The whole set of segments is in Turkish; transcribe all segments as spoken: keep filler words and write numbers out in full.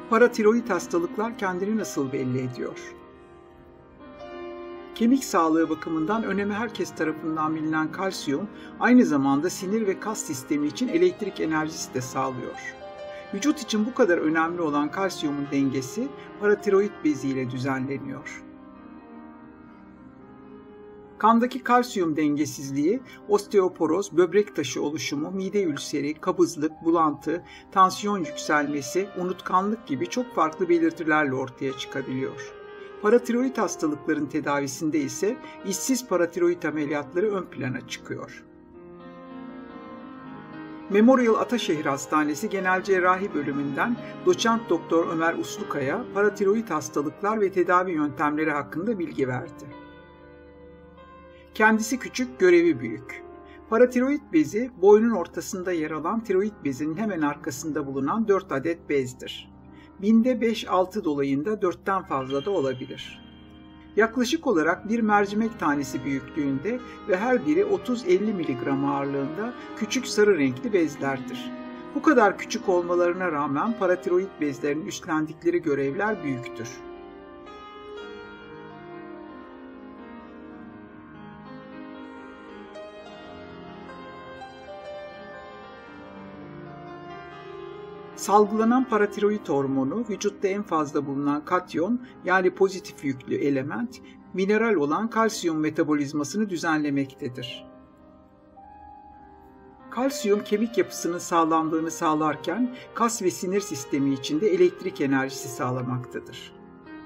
Paratiroid hastalıklar kendini nasıl belli ediyor? Kemik sağlığı bakımından önemi herkes tarafından bilinen kalsiyum, aynı zamanda sinir ve kas sistemi için elektrik enerjisi de sağlıyor. Vücut için bu kadar önemli olan kalsiyumun dengesi paratiroid bezi ile düzenleniyor. Kandaki kalsiyum dengesizliği, osteoporoz, böbrek taşı oluşumu, mide ülseri, kabızlık, bulantı, tansiyon yükselmesi, unutkanlık gibi çok farklı belirtilerle ortaya çıkabiliyor. Paratiroid hastalıkların tedavisinde ise işsiz paratiroid ameliyatları ön plana çıkıyor. Memorial Ataşehir Hastanesi Genel Cerrahi Bölümünden Doçent Doktor Ömer Uslukaya paratiroid hastalıklar ve tedavi yöntemleri hakkında bilgi verdi. Kendisi küçük, görevi büyük. Paratiroid bezi, boynun ortasında yer alan tiroid bezinin hemen arkasında bulunan dört adet bezdir. Binde beş altı dolayında dörtten fazla da olabilir. Yaklaşık olarak bir mercimek tanesi büyüklüğünde ve her biri otuz elli miligram ağırlığında küçük sarı renkli bezlerdir. Bu kadar küçük olmalarına rağmen paratiroid bezlerinin üstlendikleri görevler büyüktür. Salgılanan paratiroid hormonu, vücutta en fazla bulunan katyon yani pozitif yüklü element, mineral olan kalsiyum metabolizmasını düzenlemektedir. Kalsiyum kemik yapısının sağlamlığını sağlarken kas ve sinir sistemi içinde elektrik enerjisi sağlamaktadır.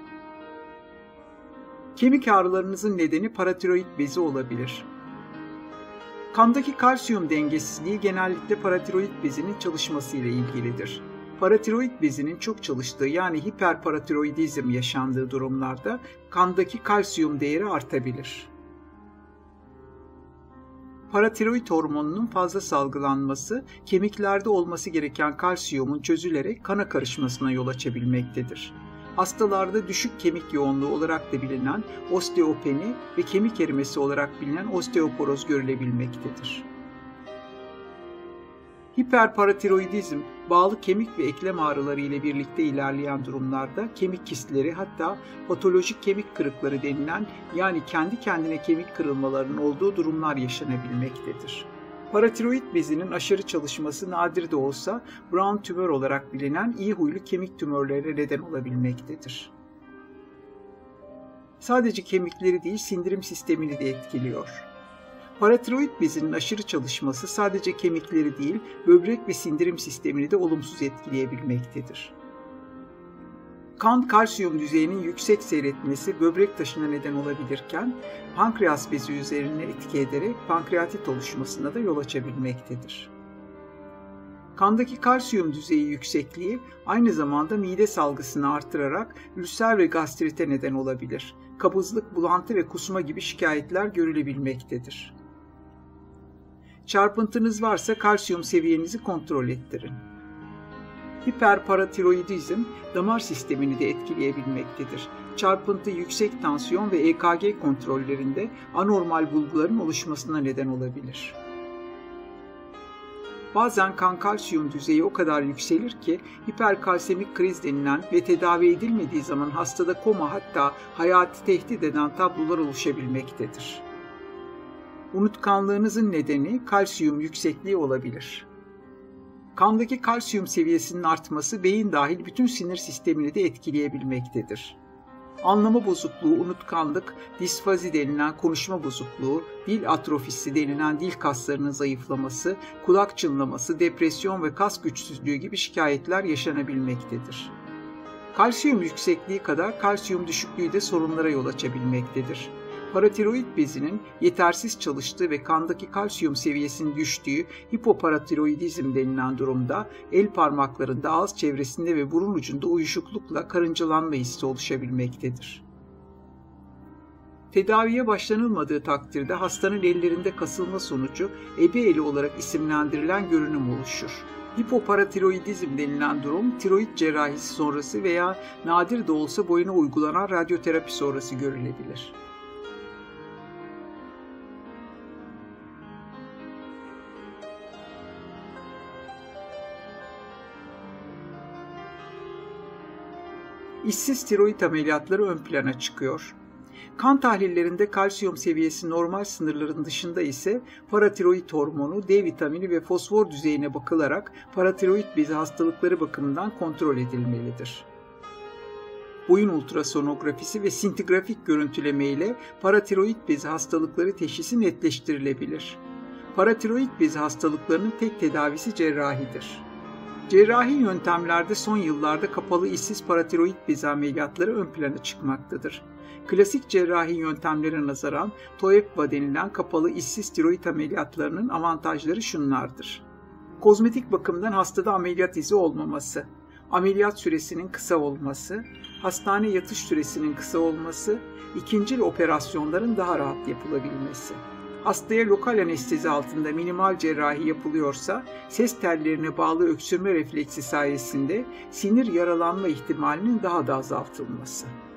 Kemik ağrılarınızın nedeni paratiroid bezi olabilir. Kandaki kalsiyum dengesizliği genellikle paratiroid bezinin çalışması ile ilgilidir. Paratiroid bezinin çok çalıştığı yani hiperparatiroidizm yaşandığı durumlarda kandaki kalsiyum değeri artabilir. Paratiroid hormonunun fazla salgılanması, kemiklerde olması gereken kalsiyumun çözülerek kana karışmasına yol açabilmektedir. Hastalarda düşük kemik yoğunluğu olarak da bilinen osteopeni ve kemik erimesi olarak bilinen osteoporoz görülebilmektedir. Hiperparatiroidizm, bağlı kemik ve eklem ağrıları ile birlikte ilerleyen durumlarda kemik kistleri hatta patolojik kemik kırıkları denilen yani kendi kendine kemik kırılmalarının olduğu durumlar yaşanabilmektedir. Paratiroid bezinin aşırı çalışması nadir de olsa Brown tümör olarak bilinen iyi huylu kemik tümörlerine neden olabilmektedir. Sadece kemikleri değil sindirim sistemini de etkiliyor. Paratiroid bezinin aşırı çalışması sadece kemikleri değil böbrek ve sindirim sistemini de olumsuz etkileyebilmektedir. Kan kalsiyum düzeyinin yüksek seyretmesi böbrek taşına neden olabilirken, pankreas bezi üzerine etki ederek pankreatit oluşmasına da yol açabilmektedir. Kandaki kalsiyum düzeyi yüksekliği aynı zamanda mide salgısını artırarak ülser ve gastrite neden olabilir. Kabızlık, bulantı ve kusma gibi şikayetler görülebilmektedir. Çarpıntınız varsa kalsiyum seviyenizi kontrol ettirin. Hiperparatiroidizm damar sistemini de etkileyebilmektedir. Çarpıntı yüksek tansiyon ve E K G kontrollerinde anormal bulguların oluşmasına neden olabilir. Bazen kan kalsiyum düzeyi o kadar yükselir ki hiperkalsemik kriz denilen ve tedavi edilmediği zaman hastada koma hatta hayati tehdit eden tablolar oluşabilmektedir. Unutkanlığınızın nedeni kalsiyum yüksekliği olabilir. Kandaki kalsiyum seviyesinin artması beyin dahil bütün sinir sistemini de etkileyebilmektedir. Anlama bozukluğu, unutkanlık, disfazi denilen konuşma bozukluğu, dil atrofisi denilen dil kaslarının zayıflaması, kulak çınlaması, depresyon ve kas güçsüzlüğü gibi şikayetler yaşanabilmektedir. Kalsiyum yüksekliği kadar kalsiyum düşüklüğü de sorunlara yol açabilmektedir. Paratiroid bezinin yetersiz çalıştığı ve kandaki kalsiyum seviyesinin düştüğü hipoparatiroidizm denilen durumda el parmaklarında, ağız çevresinde ve burun ucunda uyuşuklukla karıncalanma hissi oluşabilmektedir. Tedaviye başlanılmadığı takdirde hastanın ellerinde kasılma sonucu ebe eli olarak isimlendirilen görünüm oluşur. Hipoparatiroidizm denilen durum tiroid cerrahisi sonrası veya nadir de olsa boyuna uygulanan radyoterapi sonrası görülebilir. İşsiz tiroid ameliyatları ön plana çıkıyor. Kan tahlillerinde kalsiyum seviyesi normal sınırların dışında ise paratiroid hormonu, D vitamini ve fosfor düzeyine bakılarak paratiroid bezi hastalıkları bakımından kontrol edilmelidir. Boyun ultrasonografisi ve sintigrafik görüntüleme ile paratiroid bezi hastalıkları teşhisi netleştirilebilir. Paratiroid bezi hastalıklarının tek tedavisi cerrahidir. Cerrahi yöntemlerde son yıllarda kapalı işsiz paratiroid bezi ameliyatları ön plana çıkmaktadır. Klasik cerrahi yöntemlere nazaran TOEPVA denilen kapalı işsiz tiroid ameliyatlarının avantajları şunlardır. Kozmetik bakımdan hastada ameliyat izi olmaması, ameliyat süresinin kısa olması, hastane yatış süresinin kısa olması, ikincil operasyonların daha rahat yapılabilmesi. Hastaya lokal anestezi altında minimal cerrahi yapılıyorsa, ses tellerine bağlı öksürme refleksi sayesinde sinir yaralanma ihtimalinin daha da azaltılması.